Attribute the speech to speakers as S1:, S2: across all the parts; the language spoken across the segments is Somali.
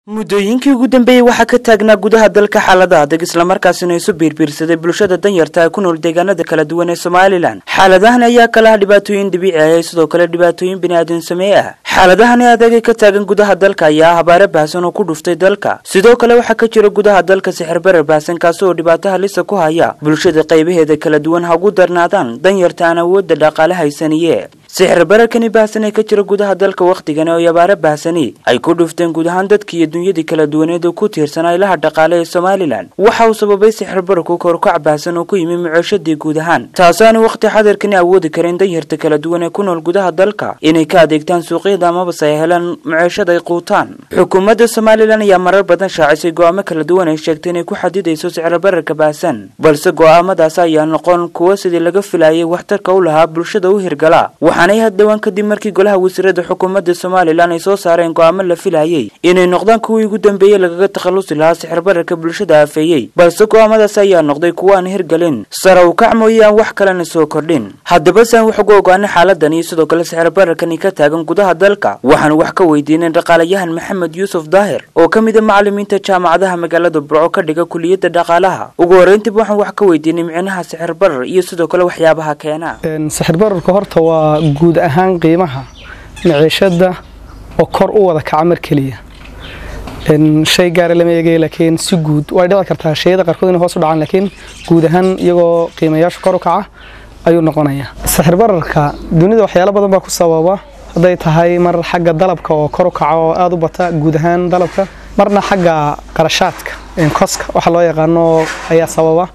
S1: muddooyinkii ugu dambeeyay waxaa ka taagnaa gudaha dalka xaalada adag isla markaasina isu biirbiirsaday bulshada danyarta ku nool deegaanada kala duwan ee Soomaaliland. xaaladahan ayaa kala dhibaatooyin dabiici ah sidoo kale dhibaatooyin bini'aadan sameeyay ah. xaaladahan adag ka taagan gudaha dalka ayaa habaare baahsan oo ku dhuftay dalka. sidoo kale waxaa ka jira gudaha dalka sixir barar baahsan kaas oo dhibaato halis ku haya bulshada qaybaheeda kala duwan ha ugu darnaadaan danyarta aan awoodda dhaqaale haysaniyee. sixir bararkani baahsan ee ka jira gudaha dalka waqtigan oo habaare baahsani ay ku dhufteen gudahan dadkii dunyada kala duwaneed oo ku tiirsanaa ilaha dhaqaale ee Soomaaliland. waxa uu sababay sixir bararku kor u kac baahsan oo ku yimid maciishadii gudahan taasoo waqti xadirkani awoodi kareen danyarta kala duwan ee ku nool gudaha dalka inay ka adeegtaan suuqyada ama ay helaan maciishada ay quutaan. xukuumadda Soomaaliland ayaa marar badan shaacisay go'aamo kala duwan ay sheegtay inay ku xadidayso sicir bararka baahsan balse go'aamadaas ayaa noqon kuwo sidii laga filayay waxtarka u lahaa bulshada u hirgala. waxaanay haddawaan kadib markii golaha wasiirada xukuumadda Soomaaliland ay soo saareen go'aamo la filayay inay noqdaan kuwii ugu dambeeyay lagaga takhalusi lahaa sicir bararka bulshada afeeyay balse go'aamadaas ayaa noqday kuwo aan hirgalin sare u kac mooyaan wax kalena soo kordhin. haddaba saan wax ugu ogaanay xaaladan iyo sidoo kale sicir bararkani ka taagan gudaha dalka waxaan wax ka weydiinay dhaqaalayahan Maxamed Yuusuf Daahir oo kamid ah macallimiinta jaamacadaha magaalada Burco ka dhiga kulliyadda dhaqaalaha. ugu horeyntii waxaan wax ka weydiinay micnaha sicir barar iyo sidoo kale waxyaabaha keena.
S2: sicir bararka horta waa guud ahaan qiimaha maciishada oo kor u wada kaca mar kaliya shay gaar lama eegay laakiin si guud way dhici kartaa shayada qarkood in hoos u dhacaan laakiin guud ahaan iyagoo qiimayaasha kor u kaca ayuu noqonayaa. sicir bararka dunida waxyaalo badan baa ku sababa haday tahay mar xagga dalabka oo kor u kaca oo aad u bata guud ahaan dalabka marna xagga qarashaadka koska waxa loo yaqaano ayaa sababa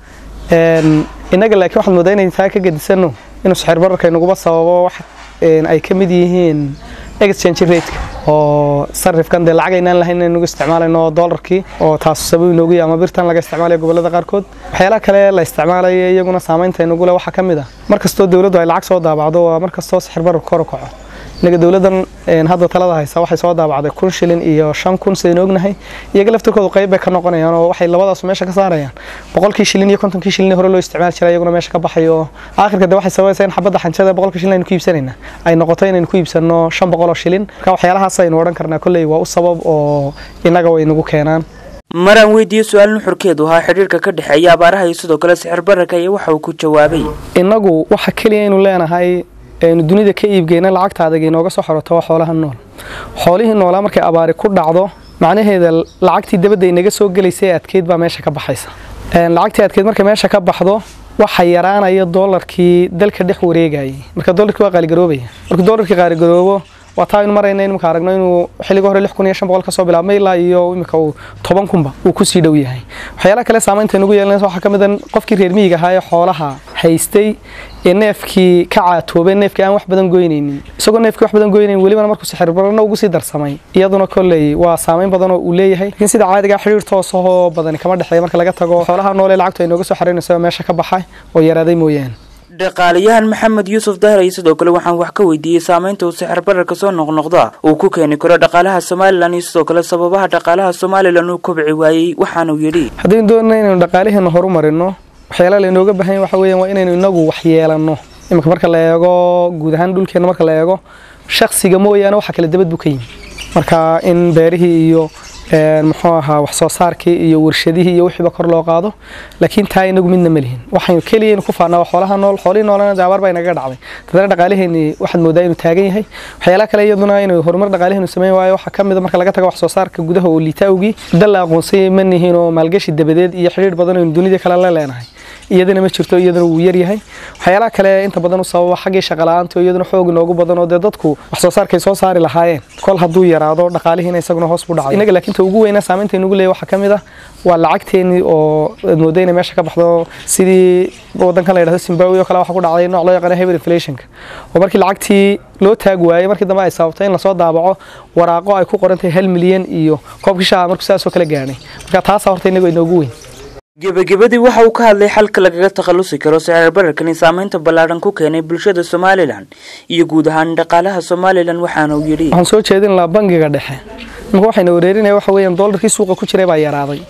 S2: inaga laakiin waxaad moodaa inay taa ka gadisano inuu sicir bararka inagu sababo wax ay ka mid yihiin exchange rate oo sarifkan de lacag inaan lahayn inuu isticmaalno dollarkii oo taas sabab inoogu yahay ama birtan laga isticmaalayo gobolada qaar kood waxyaalaha kale la isticmaalayo iyaguna saameynta inagu leh waxa kamid ah markastoo dawladdu ay lacag soo daabacdo waa markastoo sicir barar kor u kaco. inaga dawladan hadda talada haysa waxay soo daabacday 1,000 shilin iyo 5,000 sideen ognahay iyaga laftirkoodu qayb bay ka noqonayaan oo waxay labadaas meesha ka saarayaan 100 shilin iyo 50 shilin hore loo isticmaali jiray iyaguna meesha ka baxayo aakhirka de waxay sababaysaa in xabadda xanjada 100 shilin aynu ku iibsanayna ay noqoto inaynu ku iibsano 500 shilin marka waxyaalahaas aynu oran karnaa kulay waa u sabab oo inaga way nagu keenaan.
S1: maraan weydiiyay su'aal nuxurkeedu ahaa xiriirka ka dhaxeeya abaaraha iyo sidoo kale sicir bararka iyo waxa uu ku jawaabay
S2: inagu waxa kaliya inuu leenahay dunida ka iibgeena lacagta adag inooga soo xoroto xoolaha nool xoolihii noolaa markay abaari ku dhacdo macnaheeda lacagtii dabadda inaga soo galaysay adkeed baa meesha ka baxaysa. lacagtii adkeed markay meesha ka baxdo waxa yaraanaya dollarkii dalka dhex wareegayay marka dollarkii waa qaali garoobaya marka dollarkii qaali garoobo waa taa in marayna in marka aragno inuu xilliga hore 6,500 ka soo bilaabmay ilaa iyo imika 10,000 uu ku sii dhow yahay. waxyaalaha kale saameynta inagu yeelanaysa waxa kamid ah qofkii reer miyiga ahaa ee xoolaha haystay neefkii ka caatoobay neefkii aan wax badan goynaynin isagoo neefkii wax badan goynaynin waliba markuu sixir bararna ugu sii darsamay iyaduna kolley waa saameyn badan oo uu leeyahay laakiin sida caadiga xiriir toos ah oo badan kama dhaxeeyo marka laga tago xoolaha nool ee lacagta inooga soo xareynayso meesha ka baxay oo yaraaday mooyaan.
S1: dhaqaalayahan Maxamed Yuusuf Daahir sidoo kale waxaan wax ka weydiiyay saameynta uu sicir bararka soo noqnoqda uu ku keeni karo dhaqaalaha Soomaaliland iyo sidoo kale sababaha dhaqaalaha Soomaaliland uu kobci waayay waxaanu yiri
S2: hadii doonayno inaynu dhaqaalaheena horumarino waxyaalaha inooga baahan waxa weeyaan waa inaynu inagu wax yeelano imika marka la eego guud ahaan dhulkeena marka la eego shakhsiga mooyaan waxa kala dabad bukayn marka in beerihii iyo muxuu ahaa wax soo saarkii iyo warshadihii iyo wixii ba kor loo qaado laakiin taa inagu midna ma lihin waxaan kaliya ku faanaa xoolaha nool xoolii noolana daabar baa inaga dhacday dadana dhaqaalaheeni waxaad moodaa inuu taagan yahay waxyaalaha kale iyaduna inuu horumar dhaqaalaheenu sameeyo waayo waxa kamid ah marka laga tago wax soo saarka gudaha oo liitaawgi dal aqoonsay ma nihiin oo maalgashi dabadeed iyo xiriir badan oo dunida kala la leenahay iyadana ma jirto iyadana uu yar yahay waxyaalaha kale inta badan u sababa xagga shaqo la'aanta iyadana xoog inoogu badan oo dadku wax soo saarkay soo saari lahaayeen kol haduu yaraado dhaqaalihiina isaguna hoos u dhacay inaga laakiin ugu weyn saameynta inagu leeyahay waxa kamid ah waa lacagteeni oo moodayna meesha ka baxdo sidii wadanka la yiraahdo Zimbabwe oo kale waxa ku dhacday nooc loo yaqaan hyperinflationka oo markii lacagtii loo taag waayay markii dambe ay sababtay in la soo daabaco waraaqo ay ku qorantay 1 milyan iyo koobkii shaaha markuu saas oo kale gaanay marka taas horta inagu inoogu weyn.
S1: gabagabadii waxa uu ka hadlay xalka lagaga takhalusi karo sicir bararkan saameynta ballaaran ku keenay bulshada Soomaaliland iyo guud ahaan dhaqaalaha Soomaaliland waxaana uu yiri
S2: waxaan soo jeedin la bangiga dhexe marka waxayna wareerinay waxa weeyaan dollarkii suuqa ku jiray baa yaraaday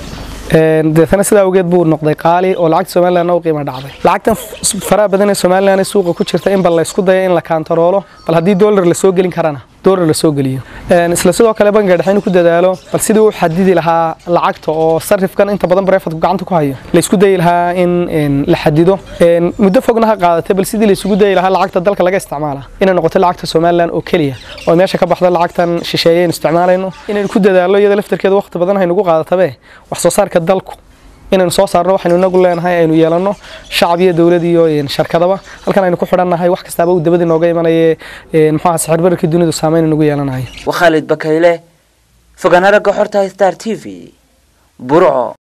S2: deetana sida awgeed buu noqday qaali oo lacagta Soomaaliland oo qiimo dhacday lacagtan fara badan ee Soomaaliland suuqa ku jirta in bal la isku dayo in la kantaroolo bal hadii dollar la soo gelin karana doolar la soo geliyo isla sidoo kale bangiga dhexe inuu ku dadaalo bal sidii uu xadidi lahaa lacagta oo sarifkan inta badan bareefadku gacanta ku hayo la isku day lahaa in la xadido muddo fogna ha qaadatay bal sidii la isugu day lahaa lacagta dalka laga isticmaala inay noqoto lacagta Soomaaliland oo kaliya oo meesha ka baxda lacagtan shisheeyeen isticmaalayno inay ku dadaalo iyada laftarkeeda waqti badan ay nagu qaadatabe wax soo saarka dalku inaan soo saarno waxaynu inagu leenahay aynu yeelano shacbiga dawladda iyo shirkadaba halkan aynu ku xidhannahay wax kastaba uu dabada inooga imanayay maxaa sixir bararka dunida saameyn inagu yeelanayo
S1: Khalid Bakayle fogaanada Goxorta Star TV Burco